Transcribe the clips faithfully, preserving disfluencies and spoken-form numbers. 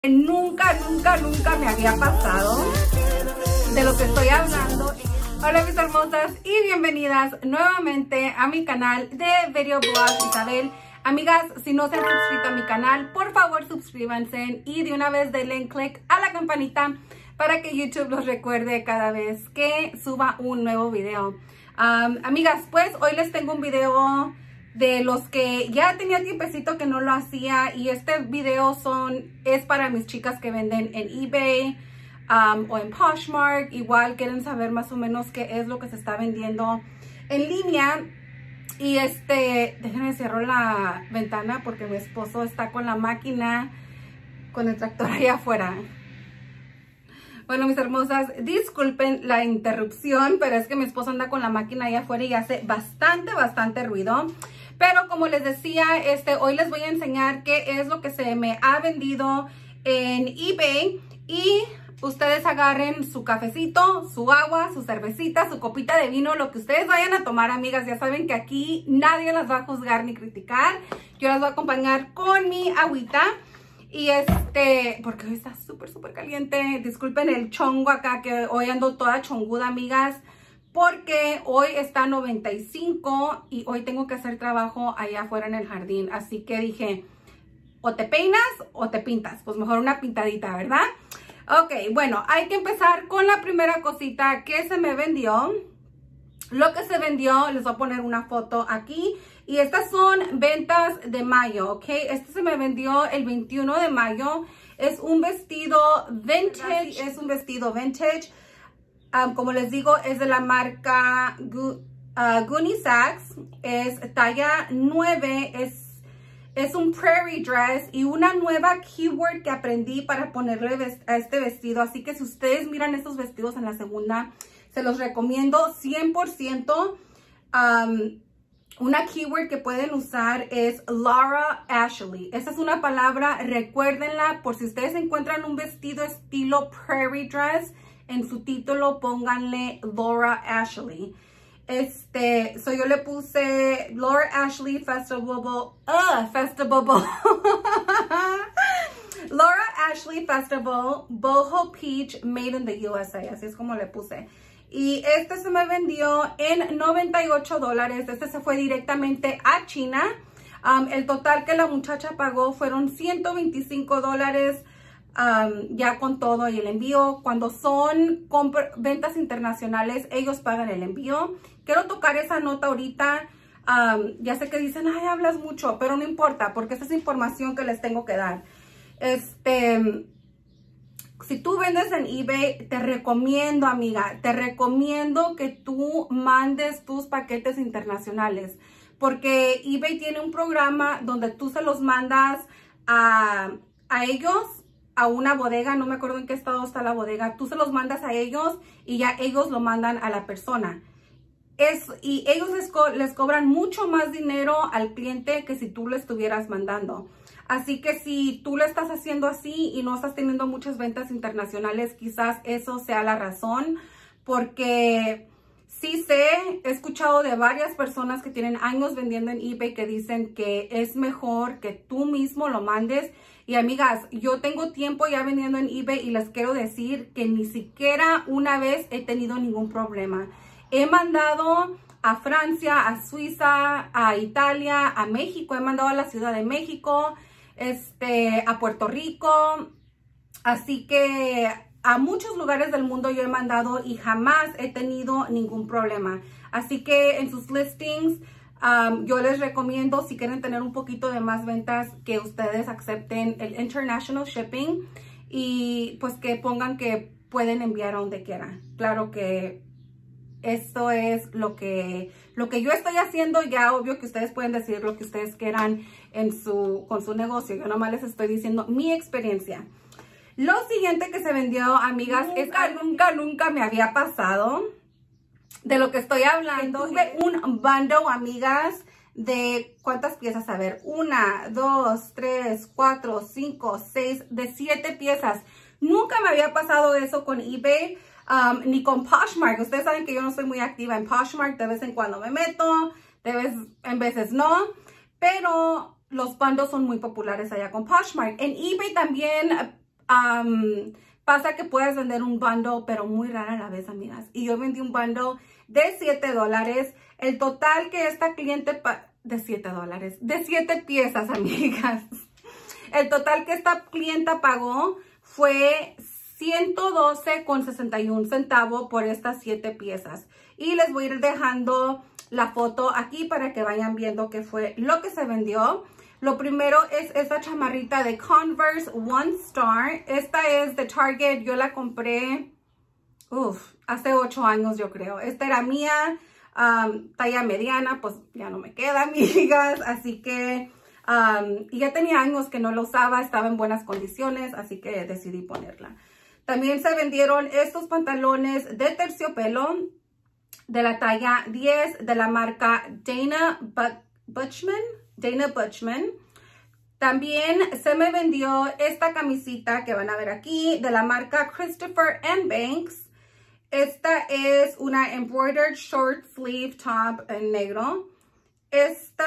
Nunca, nunca, nunca me había pasado de lo que estoy hablando. Hola mis hermosas y bienvenidas nuevamente a mi canal de Video Blog Isabel. Amigas, si no se han suscrito a mi canal, por favor suscríbanse y de una vez denle click a la campanita para que YouTube los recuerde cada vez que suba un nuevo video. Um, amigas, pues hoy les tengo un video de los que ya tenía tiempecito que no lo hacía, y este video son es para mis chicas que venden en eBay um, o en Poshmark. Igual quieren saber más o menos qué es lo que se está vendiendo en línea. Y este, déjenme cerrar la ventana porque mi esposo está con la máquina, con el tractor allá afuera. Bueno, mis hermosas, disculpen la interrupción, pero es que mi esposo anda con la máquina allá afuera y hace bastante, bastante ruido. Pero como les decía, este, hoy les voy a enseñar qué es lo que se me ha vendido en eBay. Y ustedes agarren su cafecito, su agua, su cervecita, su copita de vino, lo que ustedes vayan a tomar, amigas. Ya saben que aquí nadie las va a juzgar ni criticar. Yo las voy a acompañar con mi agüita. Y este, porque hoy está súper, súper caliente. Disculpen el chongo acá, que hoy ando toda chonguda, amigas, porque hoy está noventa y cinco y hoy tengo que hacer trabajo allá afuera en el jardín. Así que dije, o te peinas o te pintas. Pues mejor una pintadita, ¿verdad? Ok, bueno, hay que empezar con la primera cosita que se me vendió. Lo que se vendió, les voy a poner una foto aquí. Y estas son ventas de mayo, ¿ok? Este se me vendió el veintiuno de mayo. Es un vestido vintage, es un vestido vintage. Um, como les digo, es de la marca Gu uh, Gunny Sacks. Es talla nueve, es, es un prairie dress y una nueva keyword que aprendí para ponerle a este vestido. Así que si ustedes miran estos vestidos en la segunda, se los recomiendo cien por ciento. Um, Una keyword que pueden usar es Laura Ashley. Esa es una palabra, recuérdenla, por si ustedes encuentran un vestido estilo prairie dress, en su título pónganle Laura Ashley. Este, so yo le puse Laura Ashley Festival, uh, Festival, Laura Ashley Festival Boho Peach Made in the U S A, así es como le puse. Y este se me vendió en noventa y ocho dólares. Este se fue directamente a China. Um, el total que la muchacha pagó fueron ciento veinticinco dólares, um, ya con todo y el envío. Cuando son ventas internacionales, ellos pagan el envío. Quiero tocar esa nota ahorita. Um, ya sé que dicen, ay, hablas mucho, pero no importa, porque esa es información que les tengo que dar. Este... Si tú vendes en eBay, te recomiendo, amiga, te recomiendo que tú mandes tus paquetes internacionales. Porque eBay tiene un programa donde tú se los mandas a, a ellos, a una bodega. No me acuerdo en qué estado está la bodega. Tú se los mandas a ellos y ya ellos lo mandan a la persona. Es, y ellos les, co les cobran mucho más dinero al cliente que si tú lo estuvieras mandando. Así que si tú lo estás haciendo así y no estás teniendo muchas ventas internacionales, quizás eso sea la razón. Porque sí sé, he escuchado de varias personas que tienen años vendiendo en eBay que dicen que es mejor que tú mismo lo mandes. Y amigas, yo tengo tiempo ya vendiendo en eBay y les quiero decir que ni siquiera una vez he tenido ningún problema. He mandado a Francia, a Suiza, a Italia, a México. He mandado a la Ciudad de México, este, a Puerto Rico. Así que a muchos lugares del mundo yo he mandado y jamás he tenido ningún problema. Así que en sus listings, um, yo les recomiendo, si quieren tener un poquito de más ventas, que ustedes acepten el international shipping y pues que pongan que pueden enviar a donde quieran. Claro que esto es lo que, lo que yo estoy haciendo. Ya obvio que ustedes pueden decir lo que ustedes quieran en su, con su negocio. Yo nomás les estoy diciendo mi experiencia. Lo siguiente que se vendió, amigas, nunca, es que nunca, nunca me había pasado. De lo que estoy hablando, tuve un bundle, amigas, de ¿cuántas piezas? A ver, una, dos, tres, cuatro, cinco, seis, de siete piezas. Nunca me había pasado eso con eBay. Um, ni con Poshmark. Ustedes saben que yo no soy muy activa en Poshmark. De vez en cuando me meto, de vez en veces no. Pero los bundles son muy populares allá con Poshmark. En eBay también Um, pasa que puedes vender un bundle, pero muy rara a la vez, amigas. Y yo vendí un bundle de siete dólares. El total que esta cliente... de siete dólares. De siete piezas, amigas. El total que esta clienta pagó fue ciento doce con sesenta y un centavos por estas siete piezas. Y les voy a ir dejando la foto aquí para que vayan viendo qué fue lo que se vendió. Lo primero es esta chamarrita de Converse One Star. Esta es de Target. Yo la compré uf, hace ocho años, yo creo. Esta era mía, um, talla mediana, pues ya no me queda, amigas. Así que um, ya tenía años que no la usaba, estaba en buenas condiciones, así que decidí ponerla. También se vendieron estos pantalones de terciopelo de la talla diez de la marca Dana Butchman. Dana Butchman. También se me vendió esta camisita que van a ver aquí de la marca Christopher and Banks. Esta es una embroidered short sleeve top en negro. Esta...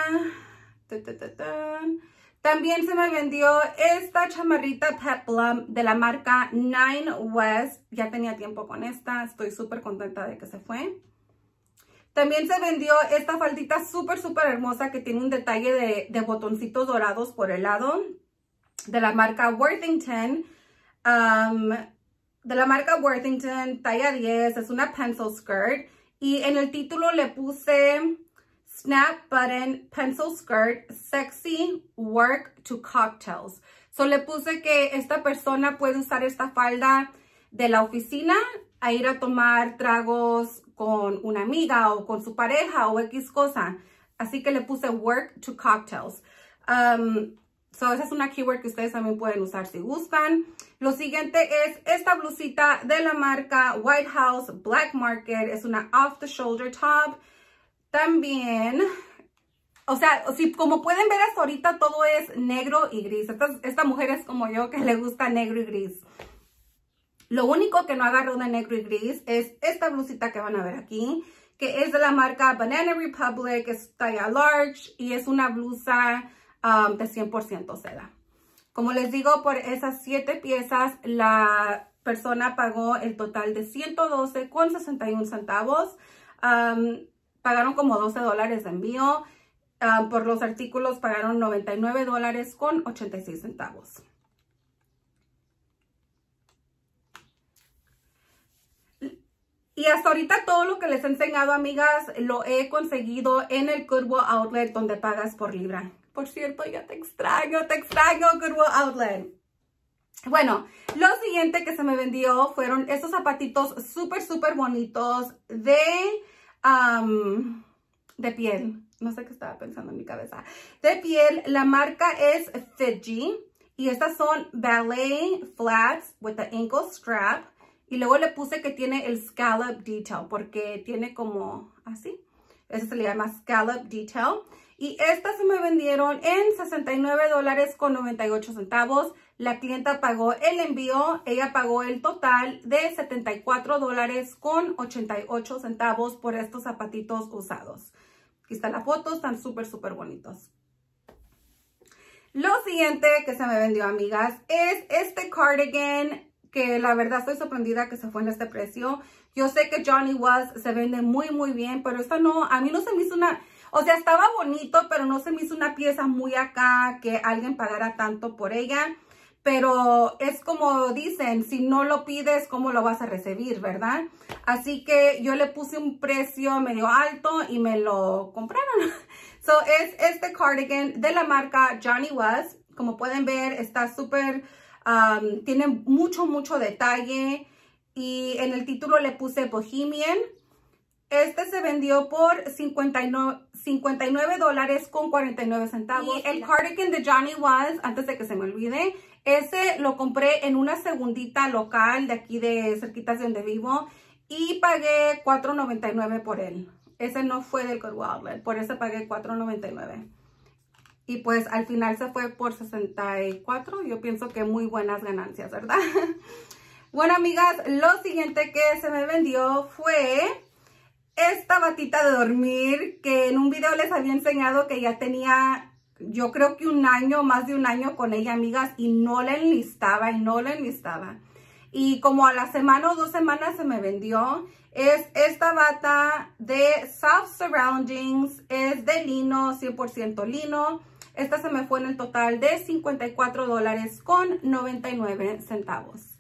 Ta, ta, ta, ta. También se me vendió esta chamarrita Peplum de la marca Nine West. Ya tenía tiempo con esta. Estoy súper contenta de que se fue. También se vendió esta faldita súper, súper hermosa que tiene un detalle de, de botoncitos dorados por el lado. De la marca Worthington. Um, de la marca Worthington, talla diez. Es una pencil skirt. Y en el título le puse... Snap Button Pencil Skirt Sexy Work to Cocktails. So le puse que esta persona puede usar esta falda de la oficina a ir a tomar tragos con una amiga o con su pareja o X cosa. Así que le puse Work to Cocktails. Um, so esa es una keyword que ustedes también pueden usar si buscan. Lo siguiente es esta blusita de la marca White House Black Market. Es una off the shoulder top. También, o sea, si, como pueden ver hasta ahorita todo es negro y gris. Esta, esta mujer es como yo que le gusta negro y gris. Lo único que no agarró de negro y gris es esta blusita que van a ver aquí, que es de la marca Banana Republic, es talla large y es una blusa um, de cien por ciento seda. Como les digo, por esas siete piezas, la persona pagó el total de ciento doce con sesenta y un centavos. Um, Pagaron como doce dólares de envío. Uh, por los artículos pagaron noventa y nueve dólares con ochenta y seis centavos. Y hasta ahorita todo lo que les he enseñado, amigas, lo he conseguido en el Goodwill Outlet donde pagas por libra. Por cierto, ya te extraño, te extraño, Goodwill Outlet. Bueno, lo siguiente que se me vendió fueron estos zapatitos súper, súper bonitos de... Um, de piel, no sé qué estaba pensando en mi cabeza, de piel. La marca es Fiji y estas son ballet flats with the ankle strap y luego le puse que tiene el scallop detail porque tiene como así, eso se le llama scallop detail y estas se me vendieron en sesenta y nueve dólares con noventa y ocho centavos. La clienta pagó el envío, ella pagó el total de setenta y cuatro dólares con ochenta y ocho centavos por estos zapatitos usados. Aquí está la foto, están súper, súper bonitos. Lo siguiente que se me vendió, amigas, es este cardigan que la verdad estoy sorprendida que se fue en este precio. Yo sé que Johnny Was se vende muy, muy bien, pero esta no, a mí no se me hizo una... O sea, estaba bonito, pero no se me hizo una pieza muy acá que alguien pagara tanto por ella. Pero es como dicen, si no lo pides, ¿cómo lo vas a recibir, verdad? Así que yo le puse un precio medio alto y me lo compraron. So, es este cardigan de la marca Johnny Was. Como pueden ver, está súper, um, tiene mucho, mucho detalle. Y en el título le puse Bohemian. Este se vendió por cincuenta y nueve dólares con cuarenta y nueve centavos. Y el cardigan de Johnny Was, antes de que se me olvide, ese lo compré en una segundita local de aquí de cerquitas de donde vivo y pagué cuatro noventa y nueve por él. Ese no fue del Goodwill Outlet, por eso pagué cuatro noventa y nueve. Y pues al final se fue por sesenta y cuatro. Yo pienso que muy buenas ganancias, ¿verdad? Bueno, amigas, lo siguiente que se me vendió fue esta batita de dormir que en un video les había enseñado que ya tenía yo creo que un año, más de un año con ella, amigas, y no la enlistaba y no la enlistaba. Y como a la semana o dos semanas se me vendió. Es esta bata de Soft Surroundings, es de lino, cien por ciento lino. Esta se me fue en el total de cincuenta y cuatro dólares con noventa y nueve centavos.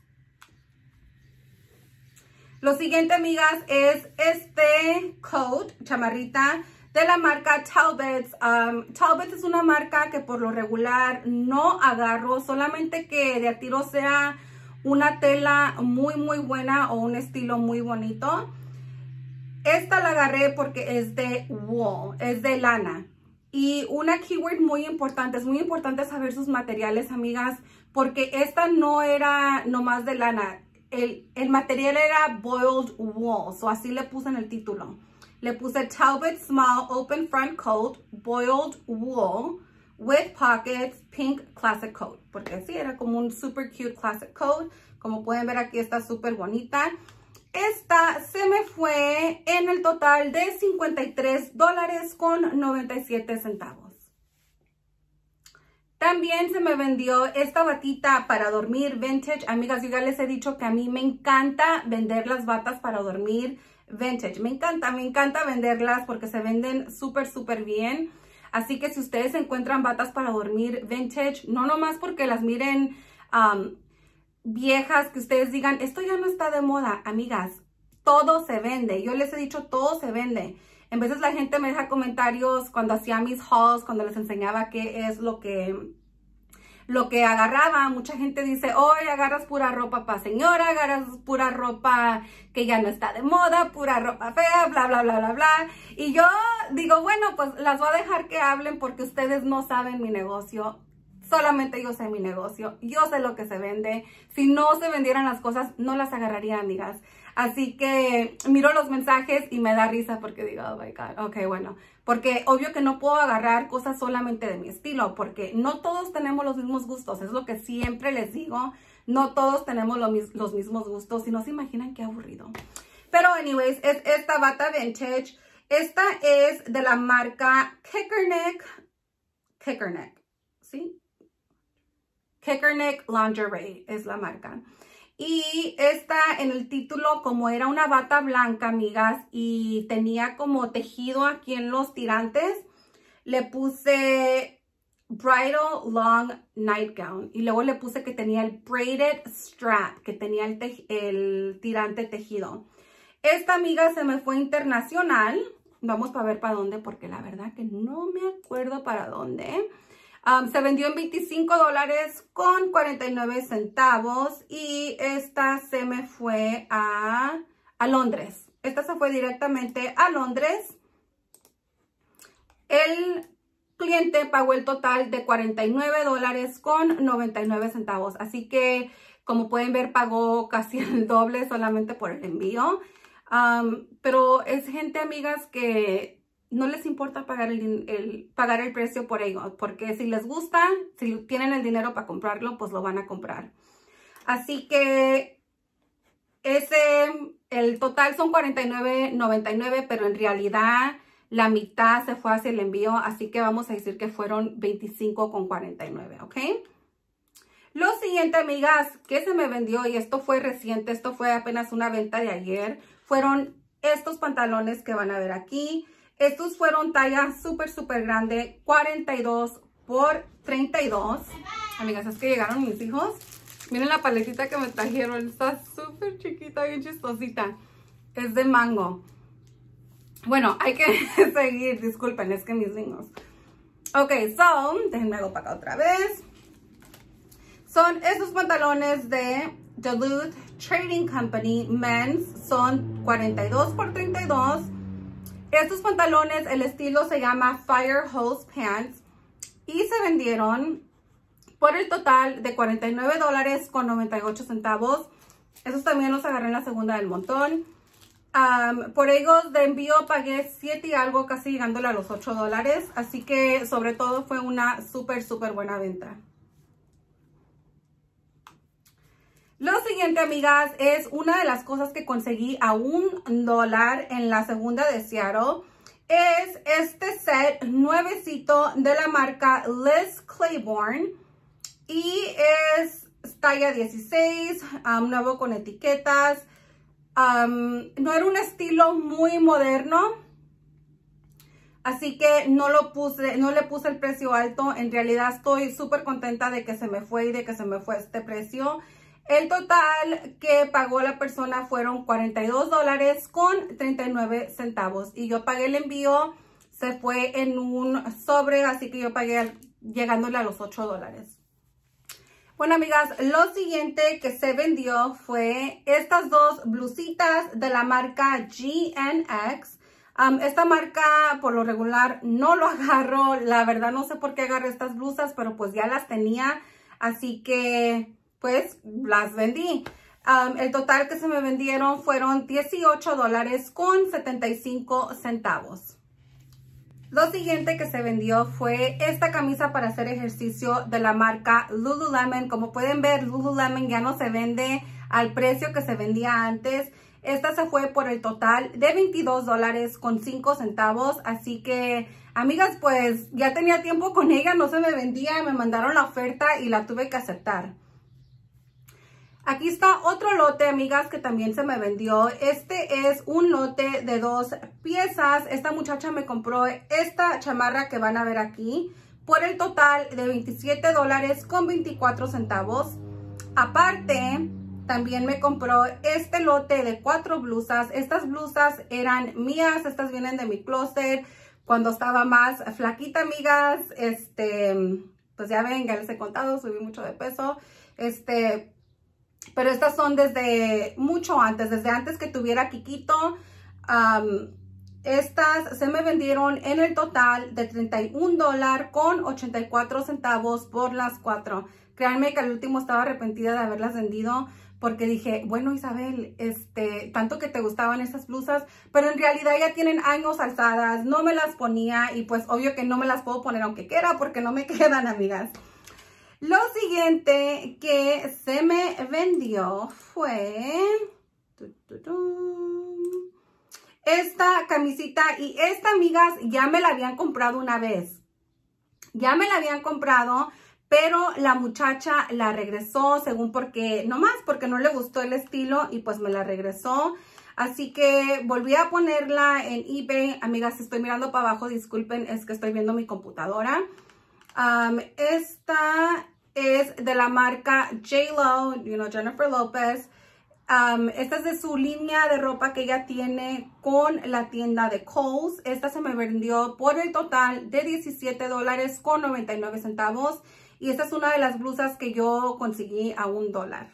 Lo siguiente, amigas, es este coat, chamarrita, de la marca Talbots. Um, Talbots es una marca que por lo regular no agarro, solamente que de a tiro sea una tela muy muy buena o un estilo muy bonito. Esta la agarré porque es de wool, es de lana. Y una keyword muy importante, es muy importante saber sus materiales, amigas, porque esta no era nomás de lana. El, el material era boiled wool, so así le puse en el título. Le puse Talbot Small Open Front Coat, Boiled Wool, with Pockets, Pink Classic Coat. Porque sí, era como un super cute classic coat. Como pueden ver aquí está súper bonita. Esta se me fue en el total de cincuenta y tres dólares con noventa y siete centavos. También se me vendió esta batita para dormir vintage. Amigas, yo ya les he dicho que a mí me encanta vender las batas para dormir vintage. Me encanta, me encanta venderlas porque se venden súper, súper bien. Así que si ustedes encuentran batas para dormir vintage, no nomás porque las miren um, viejas, que ustedes digan, esto ya no está de moda, amigas, todo se vende. Yo les he dicho, todo se vende. En veces la gente me deja comentarios cuando hacía mis hauls, cuando les enseñaba qué es lo que, lo que agarraba. Mucha gente dice, hoy agarras pura ropa para señora, agarras pura ropa que ya no está de moda, pura ropa fea, bla, bla, bla, bla, bla. Y yo digo, bueno, pues las voy a dejar que hablen porque ustedes no saben mi negocio. Solamente yo sé mi negocio, yo sé lo que se vende. Si no se vendieran las cosas, no las agarraría, amigas. Así que miro los mensajes y me da risa porque digo, oh my God, ok, bueno. Porque obvio que no puedo agarrar cosas solamente de mi estilo, porque no todos tenemos los mismos gustos. Es lo que siempre les digo, no todos tenemos lo, los mismos gustos. Si no se imaginan qué aburrido. Pero anyways, es esta bata vintage. Esta es de la marca Kickerneck. Kickerneck, ¿sí? Kickerneck Lingerie es la marca. Y esta en el título, como era una bata blanca, amigas, y tenía como tejido aquí en los tirantes, le puse Bridal Long Nightgown. Y luego le puse que tenía el braided strap, que tenía el, el tirante tejido. Esta, amiga, se me fue internacional. Vamos para ver para dónde, porque la verdad que no me acuerdo para dónde. Um, se vendió en veinticinco dólares con cuarenta y nueve centavos y esta se me fue a, a Londres. Esta se fue directamente a Londres. El cliente pagó el total de cuarenta y nueve dólares con noventa y nueve centavos. Así que, como pueden ver, pagó casi el doble solamente por el envío. Um, pero es gente, amigas, que no les importa pagar el, el, pagar el precio por ello, porque si les gusta, si tienen el dinero para comprarlo, pues lo van a comprar. Así que ese, el total son cuarenta y nueve noventa y nueve, pero en realidad la mitad se fue hacia el envío, así que vamos a decir que fueron veinticinco con cuarenta y nueve, ¿ok? Lo siguiente, amigas, que se me vendió, y esto fue reciente, esto fue apenas una venta de ayer, fueron estos pantalones que van a ver aquí. Estos fueron talla súper, súper grande, cuarenta y dos por treinta y dos. Amigas, es que llegaron mis hijos. Miren la paletita que me trajeron. Está súper chiquita, bien chistosita. Es de mango. Bueno, hay que seguir. Disculpen, es que mis niños. Ok, so, déjenme hago para acá otra vez. Son estos pantalones de Duluth Trading Company Men's. Son cuarenta y dos por treinta y dos. Estos pantalones, el estilo se llama Fire Hose Pants y se vendieron por el total de cuarenta y nueve dólares con noventa y ocho centavos. Esos también los agarré en la segunda del montón. Um, por ellos de envío pagué siete y algo, casi llegándole a los ocho dólares. Así que sobre todo fue una súper, súper buena venta. Lo siguiente, amigas, es una de las cosas que conseguí a un dólar en la segunda de Seattle. es este set nuevecito de la marca Liz Claiborne y es talla dieciséis, um, nuevo con etiquetas. Um, no era un estilo muy moderno, así que no lo puse, no le puse el precio alto. En realidad estoy súper contenta de que se me fue y de que se me fue este precio. El total que pagó la persona fueron cuarenta y dos dólares con treinta y nueve centavos. Y yo pagué el envío, se fue en un sobre, así que yo pagué llegándole a los ocho dólares. Bueno, amigas, lo siguiente que se vendió fue estas dos blusitas de la marca G N X. Um, esta marca, por lo regular, no lo agarro. La verdad, no sé por qué agarré estas blusas, pero pues ya las tenía. Así que, pues, las vendí. Um, el total que se me vendieron fueron dieciocho dólares con setenta y cinco centavos. Lo siguiente que se vendió fue esta camisa para hacer ejercicio de la marca Lululemon. Como pueden ver, Lululemon ya no se vende al precio que se vendía antes. Esta se fue por el total de veintidós dólares con cinco centavos. Así que, amigas, pues ya tenía tiempo con ella, no se me vendía. Me mandaron la oferta y la tuve que aceptar. Aquí está otro lote, amigas, que también se me vendió. Este es un lote de dos piezas. Esta muchacha me compró esta chamarra que van a ver aquí por el total de veintisiete dólares con veinticuatro centavos. Aparte, también me compró este lote de cuatro blusas. Estas blusas eran mías, estas vienen de mi closet. Cuando estaba más flaquita, amigas, este, pues ya ven, ya les he contado, subí mucho de peso. Este... Pero estas son desde mucho antes, desde antes que tuviera Kikito. Um, estas se me vendieron en el total de treinta y un dólares con ochenta y cuatro centavos por las cuatro. Créanme que al último estaba arrepentida de haberlas vendido porque dije, bueno, Isabel, este, tanto que te gustaban esas blusas, pero en realidad ya tienen años alzadas, no me las ponía y pues obvio que no me las puedo poner aunque quiera porque no me quedan, amigas. Lo siguiente que se me vendió fue esta camisita. Y esta, amigas, ya me la habían comprado una vez. Ya me la habían comprado, pero la muchacha la regresó según porque, nomás porque no le gustó el estilo y pues me la regresó. Así que volví a ponerla en eBay. Amigas, estoy mirando para abajo, disculpen, es que estoy viendo mi computadora. Um, esta es de la marca J Lo, you know, Jennifer Lopez. Um, esta es de su línea de ropa que ella tiene con la tienda de Kohl's. Esta se me vendió por el total de diecisiete dólares con noventa y nueve centavos. Y esta es una de las blusas que yo conseguí a un dólar.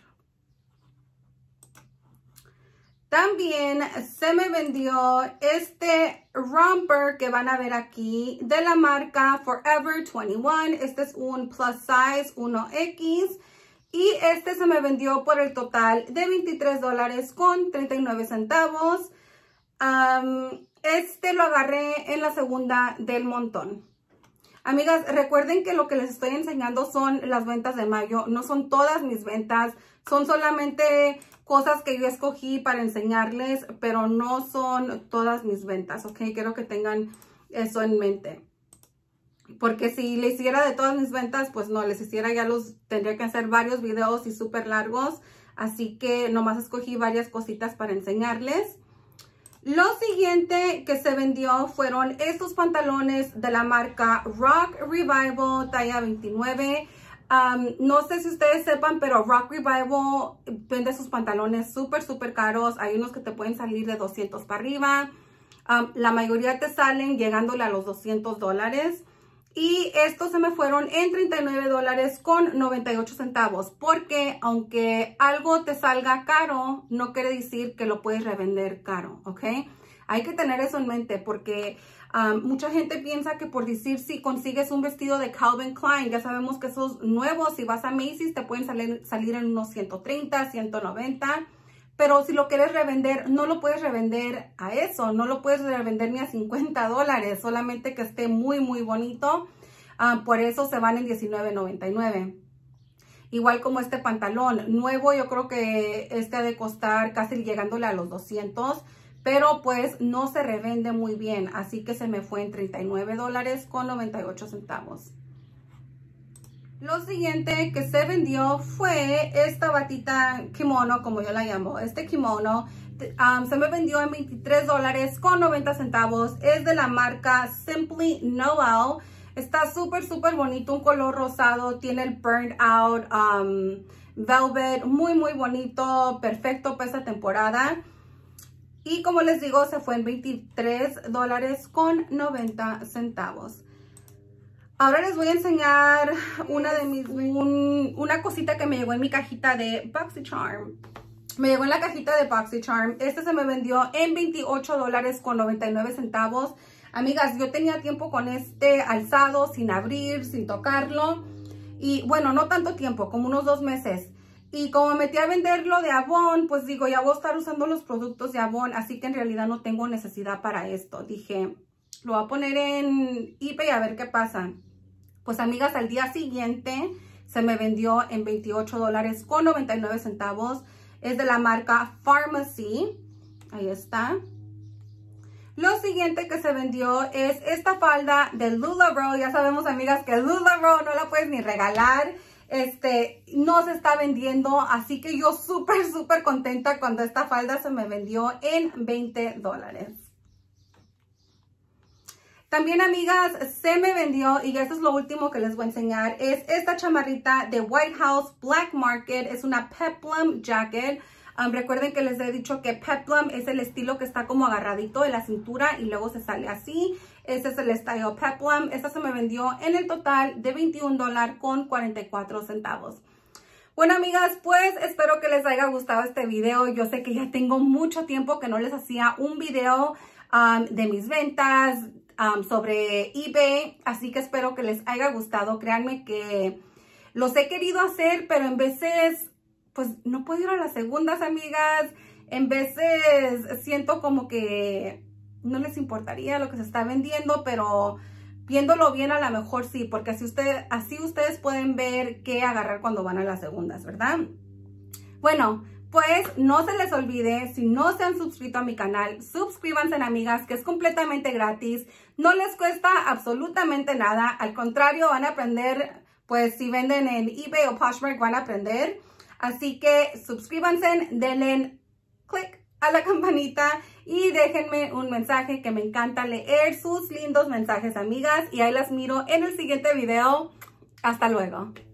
También se me vendió este romper que van a ver aquí de la marca Forever veintiuno. Este es un plus size uno equis y este se me vendió por el total de veintitrés dólares con treinta y nueve centavos. Um, este lo agarré en la segunda del montón. Amigas, recuerden que lo que les estoy enseñando son las ventas de mayo. No son todas mis ventas, son solamente cosas que yo escogí para enseñarles, pero no son todas mis ventas, ¿ok? Quiero que tengan eso en mente. Porque si le hiciera de todas mis ventas, pues no, les hiciera ya los, tendría que hacer varios videos y súper largos. Así que nomás escogí varias cositas para enseñarles. Lo siguiente que se vendió fueron estos pantalones de la marca Rock Revival, talla veintinueve. Um, no sé si ustedes sepan, pero Rock Revival vende sus pantalones súper, súper caros. Hay unos que te pueden salir de doscientos para arriba. Um, la mayoría te salen llegándole a los doscientos dólares. Y estos se me fueron en treinta y nueve dólares con noventa y ocho centavos. Porque aunque algo te salga caro, no quiere decir que lo puedes revender caro, ¿ok? Hay que tener eso en mente porque um, mucha gente piensa que por decir si consigues un vestido de Calvin Klein, ya sabemos que esos nuevos, si vas a Macy's, te pueden salir, salir en unos ciento treinta, ciento noventa. Pero si lo quieres revender, no lo puedes revender a eso. No lo puedes revender ni a cincuenta dólares. Solamente que esté muy, muy bonito. Uh, por eso se van en diecinueve noventa y nueve. Igual como este pantalón nuevo. Yo creo que este ha de costar casi llegándole a los doscientos. pero pues no se revende muy bien, así que se me fue en treinta y nueve dólares con noventa y ocho centavos. Lo siguiente que se vendió fue esta batita kimono, como yo la llamo. Este kimono um, se me vendió en veintitrés dólares con noventa centavos. Es de la marca Simply Noel. Está súper, súper bonito, un color rosado. Tiene el Burned Out um, Velvet, muy, muy bonito, perfecto para esta temporada. Y como les digo, se fue en veintitrés dólares con noventa centavos. Ahora les voy a enseñar una de mis, un, una cosita que me llegó en mi cajita de BoxyCharm. Me llegó en la cajita de BoxyCharm. Este se me vendió en veintiocho dólares con noventa y nueve centavos. Amigas, yo tenía tiempo con este alzado, sin abrir, sin tocarlo. Y bueno, no tanto tiempo, como unos dos meses. Y como me metí a venderlo de Avon, pues digo, ya voy a estar usando los productos de Avon. Así que en realidad no tengo necesidad para esto. Dije, lo voy a poner en eBay a ver qué pasa. Pues amigas, al día siguiente se me vendió en veintiocho dólares con noventa y nueve centavos. Es de la marca Pharmacy. Ahí está. Lo siguiente que se vendió es esta falda de LuLaRoe. Ya sabemos, amigas, que LuLaRoe no la puedes ni regalar. Este, no se está vendiendo. Así que yo súper, súper contenta cuando esta falda se me vendió en veinte dólares. También, amigas, se me vendió, y eso es lo último que les voy a enseñar, es esta chamarrita de White House Black Market. Es una peplum jacket. Um, recuerden que les he dicho que peplum es el estilo que está como agarradito de la cintura y luego se sale así. Ese es el estilo peplum. Esta se me vendió en el total de veintiún dólares con cuarenta y cuatro centavos. Bueno, amigas, pues espero que les haya gustado este video. Yo sé que ya tengo mucho tiempo que no les hacía un video um, de mis ventas, Um, sobre eBay, así que espero que les haya gustado. Créanme que los he querido hacer, pero en veces, pues no puedo ir a las segundas, amigas. En veces siento como que no les importaría lo que se está vendiendo, pero viéndolo bien a lo mejor sí, porque así, usted, así ustedes pueden ver qué agarrar cuando van a las segundas, ¿verdad? Bueno, pues no se les olvide, si no se han suscrito a mi canal, suscríbanse, amigas, que es completamente gratis. No les cuesta absolutamente nada. Al contrario, van a aprender, pues si venden en eBay o Poshmark van a aprender. Así que suscríbanse, denle click a la campanita y déjenme un mensaje, que me encanta leer sus lindos mensajes, amigas. Y ahí las miro en el siguiente video. Hasta luego.